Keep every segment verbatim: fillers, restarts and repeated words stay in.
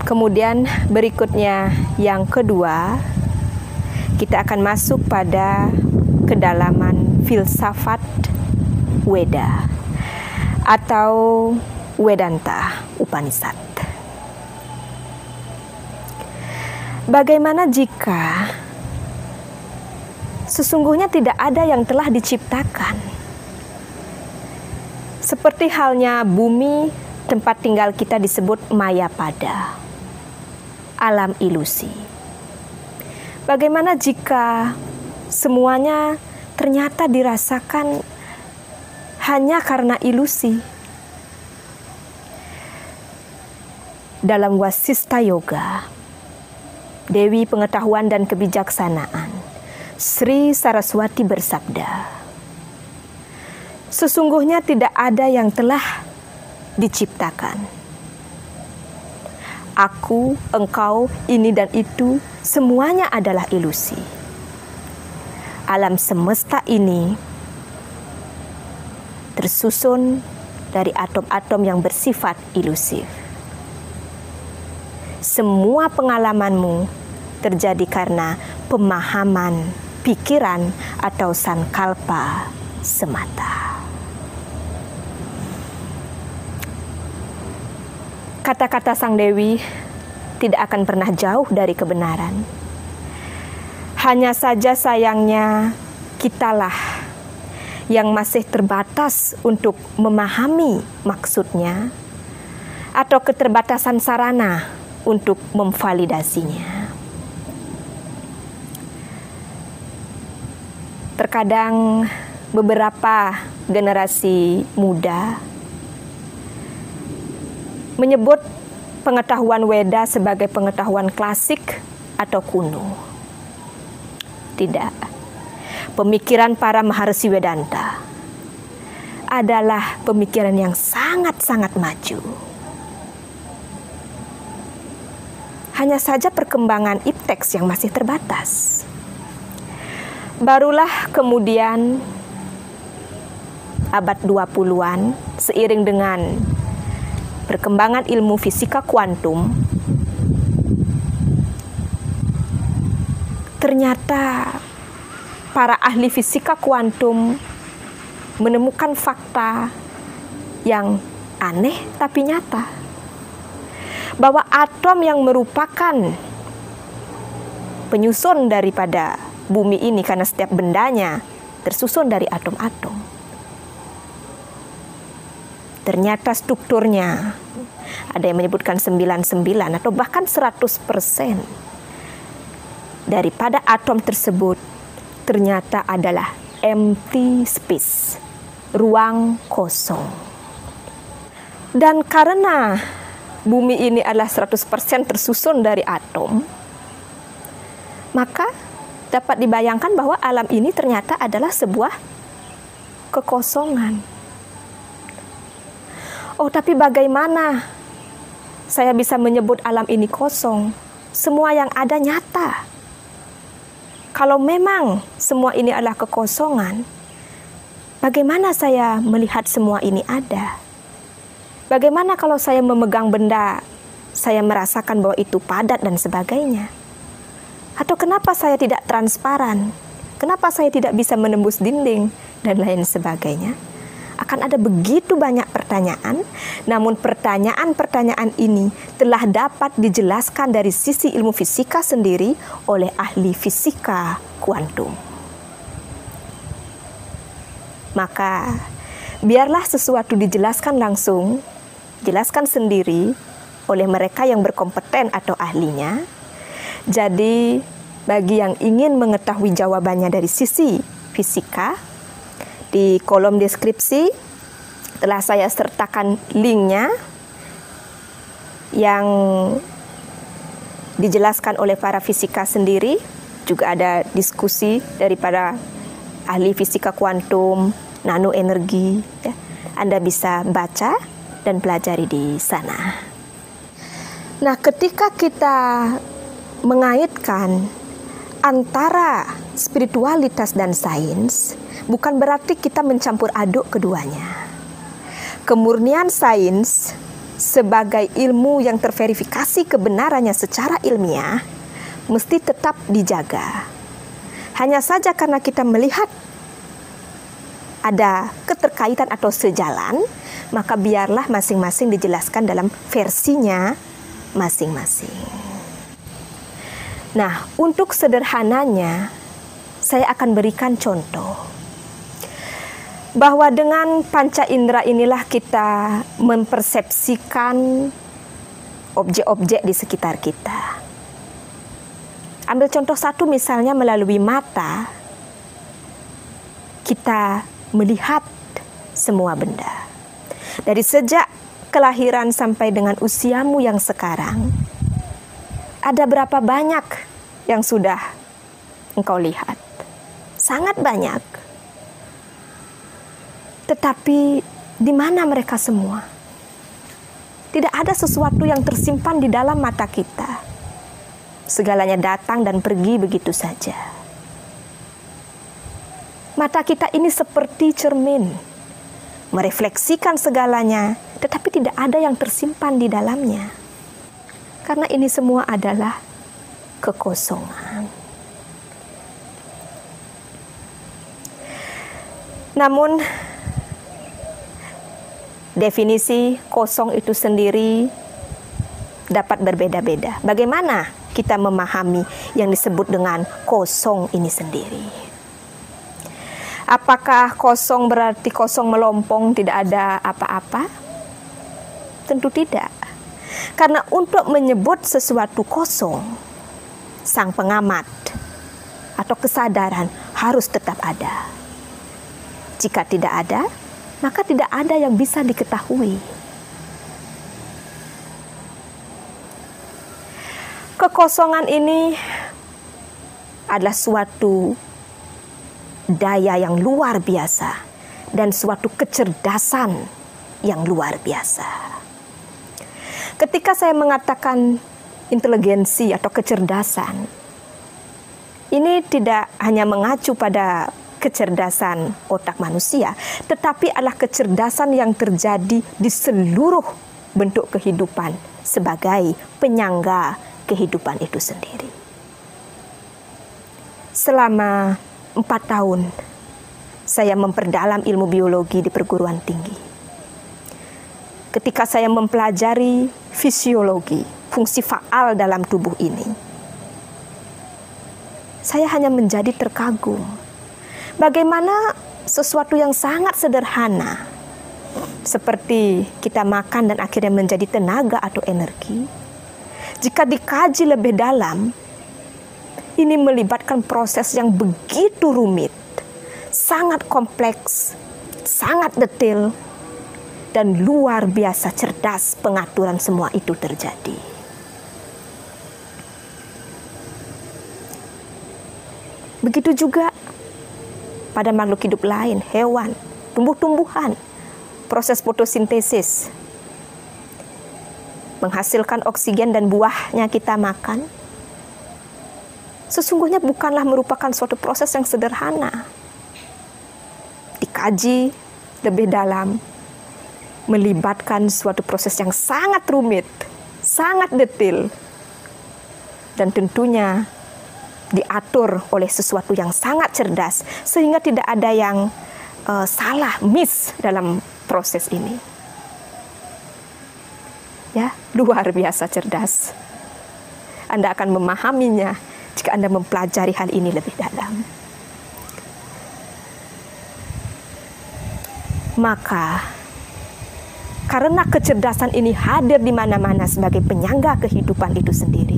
Kemudian berikutnya yang kedua, kita akan masuk pada kedalaman filsafat Weda atau Vedanta Upanishad. Bagaimana jika sesungguhnya tidak ada yang telah diciptakan? Seperti halnya bumi, tempat tinggal kita disebut Mayapada, alam ilusi. Bagaimana jika semuanya ternyata dirasakan hanya karena ilusi? Dalam Wasista Yoga, Dewi Pengetahuan dan Kebijaksanaan, Sri Saraswati bersabda, sesungguhnya tidak ada yang telah diciptakan. Aku, engkau, ini dan itu, semuanya adalah ilusi. Alam semesta ini tersusun dari atom-atom yang bersifat ilusif. Semua pengalamanmu terjadi karena pemahaman, pikiran, atau sankalpa semata. Kata-kata Sang Dewi tidak akan pernah jauh dari kebenaran. Hanya saja sayangnya kitalah yang masih terbatas untuk memahami maksudnya atau keterbatasan sarana untuk memvalidasinya. Terkadang beberapa generasi muda menyebut pengetahuan Weda sebagai pengetahuan klasik atau kuno. Tidak. Pemikiran para Maharsi Vedanta adalah pemikiran yang sangat-sangat maju. Hanya saja perkembangan ipteks yang masih terbatas. Barulah kemudian abad dua puluhan seiring dengan perkembangan ilmu fisika kuantum, ternyata para ahli fisika kuantum menemukan fakta yang aneh tapi nyata, bahwa atom yang merupakan penyusun daripada bumi ini, karena setiap bendanya tersusun dari atom-atom, ternyata strukturnya ada yang menyebutkan sembilan puluh sembilan atau bahkan seratus persen daripada atom tersebut ternyata adalah empty space, ruang kosong. Dan karena bumi ini adalah seratus persen tersusun dari atom, maka dapat dibayangkan bahwa alam ini ternyata adalah sebuah kekosongan. Oh, tapi bagaimana saya bisa menyebut alam ini kosong? Semua yang ada nyata. Kalau memang semua ini adalah kekosongan, bagaimana saya melihat semua ini ada? Bagaimana kalau saya memegang benda, saya merasakan bahwa itu padat dan sebagainya? Atau kenapa saya tidak transparan? Kenapa saya tidak bisa menembus dinding dan lain sebagainya? Akan ada begitu banyak pertanyaan, namun pertanyaan-pertanyaan ini telah dapat dijelaskan dari sisi ilmu fisika sendiri oleh ahli fisika kuantum. Maka biarlah sesuatu dijelaskan langsung, jelaskan sendiri oleh mereka yang berkompeten atau ahlinya. Jadi bagi yang ingin mengetahui jawabannya dari sisi fisika, di kolom deskripsi telah saya sertakan linknya yang dijelaskan oleh para fisika sendiri. Juga ada diskusi daripada ahli fisika kuantum, nanoenergi, ya. Anda bisa baca dan pelajari di sana. Nah, ketika kita mengaitkan antara spiritualitas dan sains, bukan berarti kita mencampur aduk keduanya. Kemurnian sains sebagai ilmu yang terverifikasi kebenarannya secara ilmiah mesti tetap dijaga. Hanya saja karena kita melihat ada keterkaitan atau sejalan, maka biarlah masing-masing dijelaskan dalam versinya masing-masing. Nah, untuk sederhananya, saya akan berikan contoh bahwa dengan panca indera inilah kita mempersepsikan objek-objek di sekitar kita. Ambil contoh satu, misalnya melalui mata, kita melihat semua benda. Dari sejak kelahiran sampai dengan usiamu yang sekarang, ada berapa banyak yang sudah engkau lihat? Sangat banyak. Tetapi di mana mereka semua? Tidak ada sesuatu yang tersimpan di dalam mata kita. Segalanya datang dan pergi begitu saja. Mata kita ini seperti cermin, merefleksikan segalanya, tetapi tidak ada yang tersimpan di dalamnya. Karena ini semua adalah kekosongan. Namun, definisi kosong itu sendiri dapat berbeda-beda. Bagaimana kita memahami yang disebut dengan kosong ini sendiri? Apakah kosong berarti kosong melompong, tidak ada apa-apa? Tentu tidak. Karena untuk menyebut sesuatu kosong, sang pengamat atau kesadaran harus tetap ada. Jika tidak ada, maka tidak ada yang bisa diketahui. Kekosongan ini adalah suatu daya yang luar biasa dan suatu kecerdasan yang luar biasa. Ketika saya mengatakan inteligensi atau kecerdasan, ini tidak hanya mengacu pada kecerdasan otak manusia, tetapi adalah kecerdasan yang terjadi di seluruh bentuk kehidupan sebagai penyangga kehidupan itu sendiri. Selama empat tahun, saya memperdalam ilmu biologi di perguruan tinggi. Ketika saya mempelajari fisiologi, fungsi faal dalam tubuh ini, saya hanya menjadi terkagum. Bagaimana sesuatu yang sangat sederhana, seperti kita makan dan akhirnya menjadi tenaga atau energi, jika dikaji lebih dalam, ini melibatkan proses yang begitu rumit, sangat kompleks, sangat detail, dan luar biasa cerdas pengaturan semua itu terjadi. Begitu juga pada makhluk hidup lain, hewan, tumbuh-tumbuhan, proses fotosintesis, menghasilkan oksigen dan buahnya kita makan, sesungguhnya bukanlah merupakan suatu proses yang sederhana. Dikaji lebih dalam, melibatkan suatu proses yang sangat rumit, sangat detail, dan tentunya diatur oleh sesuatu yang sangat cerdas, sehingga tidak ada yang uh, salah, miss dalam proses ini. Ya, luar biasa cerdas. Anda akan memahaminya jika Anda mempelajari hal ini lebih dalam. Maka, karena kecerdasan ini hadir di mana-mana sebagai penyangga kehidupan itu sendiri,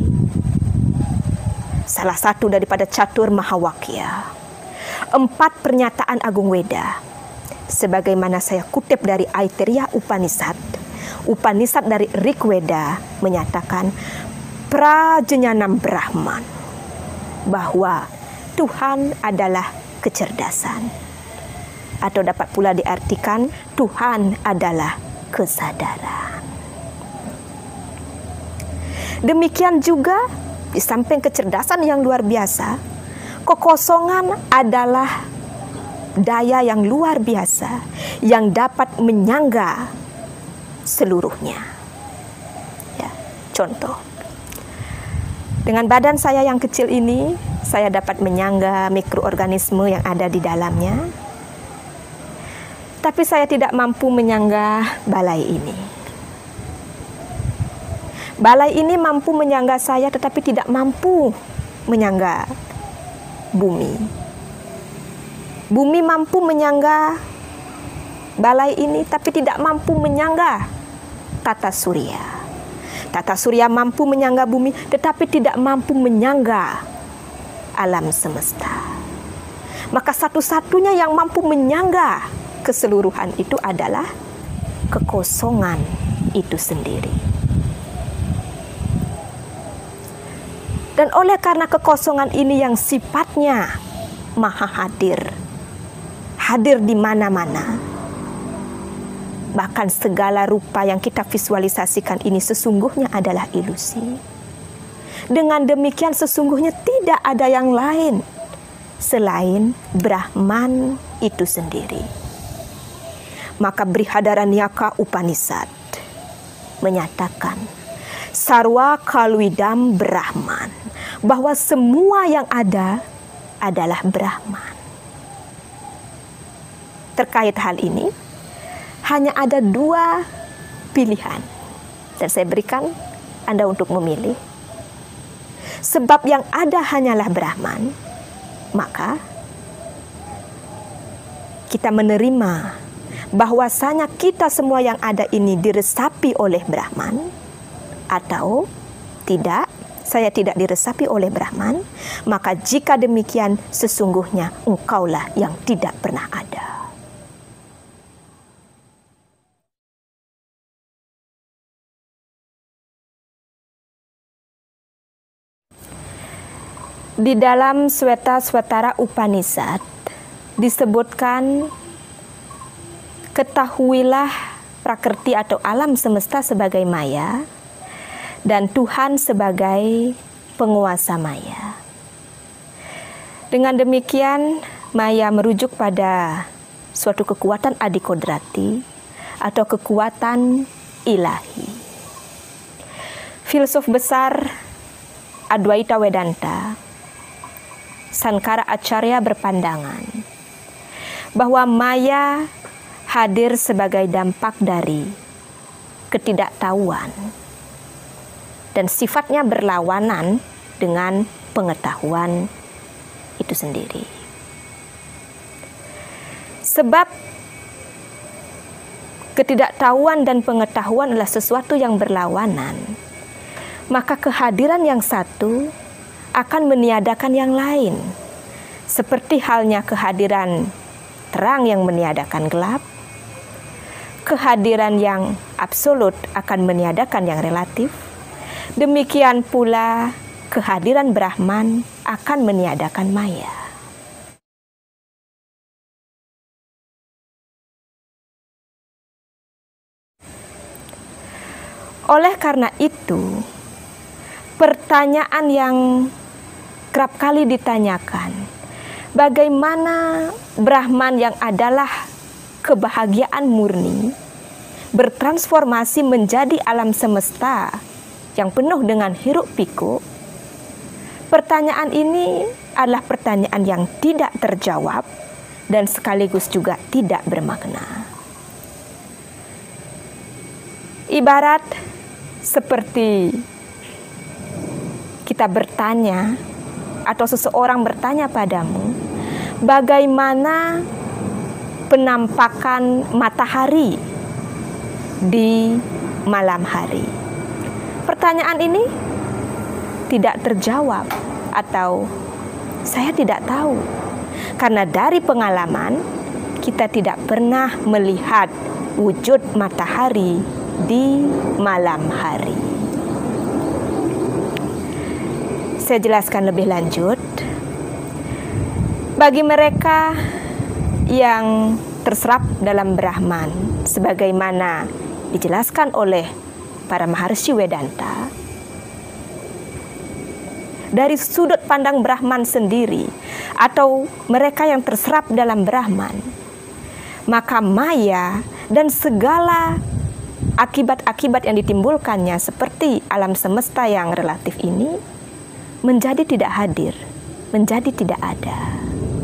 salah satu daripada catur Mahawakya, empat pernyataan Agung Weda, sebagaimana saya kutip dari Aitareya Upanishad, Upanishad dari Rig Weda menyatakan Prajenyanam Brahman, bahwa Tuhan adalah kecerdasan, atau dapat pula diartikan Tuhan adalah kesadaran. Demikian juga di samping kecerdasan yang luar biasa, kekosongan adalah daya yang luar biasa yang dapat menyangga seluruhnya. Contoh, dengan badan saya yang kecil ini, saya dapat menyangga mikroorganisme yang ada di dalamnya, tapi saya tidak mampu menyangga balai ini. Balai ini mampu menyangga saya, tetapi tidak mampu menyangga bumi. Bumi mampu menyangga balai ini, tapi tidak mampu menyangga tata surya. Tata surya mampu menyangga bumi, tetapi tidak mampu menyangga alam semesta. Maka satu-satunya yang mampu menyangga keseluruhan itu adalah kekosongan itu sendiri. Dan oleh karena kekosongan ini yang sifatnya maha hadir, hadir di mana-mana, bahkan segala rupa yang kita visualisasikan ini sesungguhnya adalah ilusi. Dengan demikian sesungguhnya tidak ada yang lain selain Brahman itu sendiri. Maka Brihadaranyaka Upanishad menyatakan Sarwa Kalwidam Brahman, bahwa semua yang ada adalah Brahman. Terkait hal ini, hanya ada dua pilihan, dan saya berikan Anda untuk memilih. Sebab yang ada hanyalah Brahman, maka kita menerima bahwasanya kita semua yang ada ini diresapi oleh Brahman, atau tidak, saya tidak diresapi oleh Brahman, maka jika demikian sesungguhnya engkaulah yang tidak pernah ada. Di dalam Sweta-swetara Upanishad disebutkan, ketahuilah prakrti atau alam semesta sebagai maya dan Tuhan sebagai penguasa maya. Dengan demikian, maya merujuk pada suatu kekuatan adikodrati atau kekuatan ilahi. Filsuf besar Adwaita Vedanta, Sankara Acharya, berpandangan bahwa maya hadir sebagai dampak dari ketidaktahuan dan sifatnya berlawanan dengan pengetahuan itu sendiri. Sebab ketidaktahuan dan pengetahuan adalah sesuatu yang berlawanan, maka kehadiran yang satu akan meniadakan yang lain. Seperti halnya kehadiran terang yang meniadakan gelap, kehadiran yang absolut akan meniadakan yang relatif, demikian pula kehadiran Brahman akan meniadakan maya. Oleh karena itu, pertanyaan yang kerap kali ditanyakan, bagaimana Brahman yang adalah kebahagiaan murni bertransformasi menjadi alam semesta yang penuh dengan hiruk pikuk? Pertanyaan ini adalah pertanyaan yang tidak terjawab dan sekaligus juga tidak bermakna. Ibarat seperti kita bertanya atau seseorang bertanya padamu, bagaimana penampakan matahari di malam hari? Pertanyaan ini tidak terjawab atau saya tidak tahu, karena dari pengalaman kita tidak pernah melihat wujud matahari di malam hari. Saya jelaskan lebih lanjut. Bagi mereka yang terserap dalam Brahman, sebagaimana dijelaskan oleh para Maharshi Vedanta, dari sudut pandang Brahman sendiri atau mereka yang terserap dalam Brahman, maka maya dan segala akibat-akibat yang ditimbulkannya seperti arti alam semesta yang relatif ini menjadi tidak hadir, menjadi tidak ada.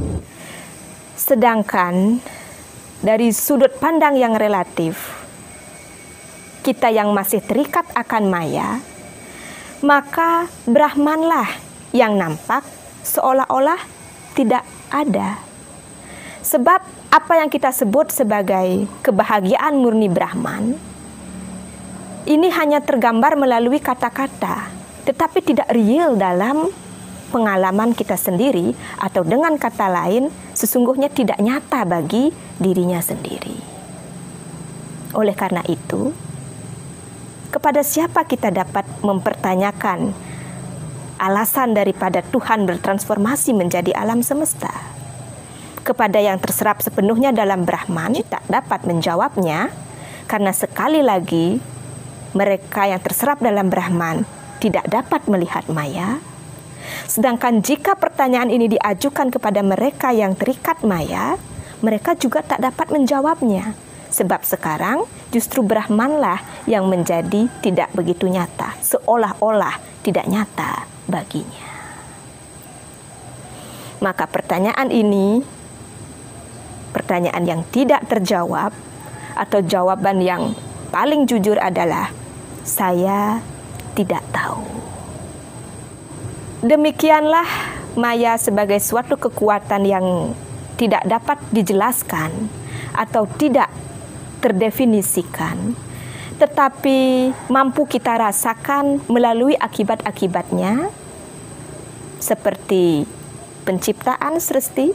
Sedangkan dari sudut pandang yang relatif, kita yang masih terikat akan maya, maka Brahmanlah yang nampak seolah-olah tidak ada. Sebab apa yang kita sebut sebagai kebahagiaan murni Brahman, ini hanya tergambar melalui kata-kata, tetapi tidak real dalam pengalaman kita sendiri, atau dengan kata lain, sesungguhnya tidak nyata bagi dirinya sendiri. Oleh karena itu, kepada siapa kita dapat mempertanyakan alasan daripada Tuhan bertransformasi menjadi alam semesta? Kepada yang terserap sepenuhnya dalam Brahman, tak dapat menjawabnya, karena sekali lagi, mereka yang terserap dalam Brahman tidak dapat melihat maya. Sedangkan jika pertanyaan ini diajukan kepada mereka yang terikat maya, mereka juga tak dapat menjawabnya. Sebab sekarang justru Brahmanlah yang menjadi tidak begitu nyata, seolah-olah tidak nyata baginya. Maka pertanyaan ini, pertanyaan yang tidak terjawab, atau jawaban yang paling jujur adalah, saya tidak tahu. Demikianlah maya sebagai suatu kekuatan yang tidak dapat dijelaskan atau tidak terdefinisikan, tetapi mampu kita rasakan melalui akibat-akibatnya, seperti penciptaan sresti,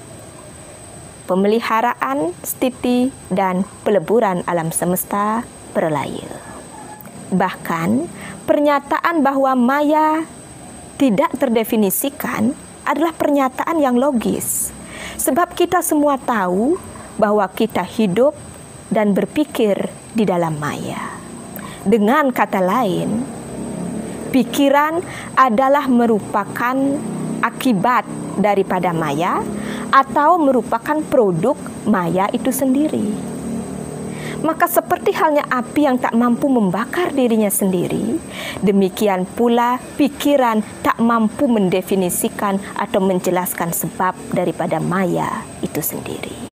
pemeliharaan stiti, dan peleburan alam semesta pralaya. Bahkan, pernyataan bahwa maya tidak terdefinisikan adalah pernyataan yang logis. Sebab kita semua tahu bahwa kita hidup dan berpikir di dalam maya. Dengan kata lain, pikiran adalah merupakan akibat daripada maya atau merupakan produk maya itu sendiri. Maka seperti halnya api yang tak mampu membakar dirinya sendiri, demikian pula pikiran tak mampu mendefinisikan atau menjelaskan sebab daripada maya itu sendiri.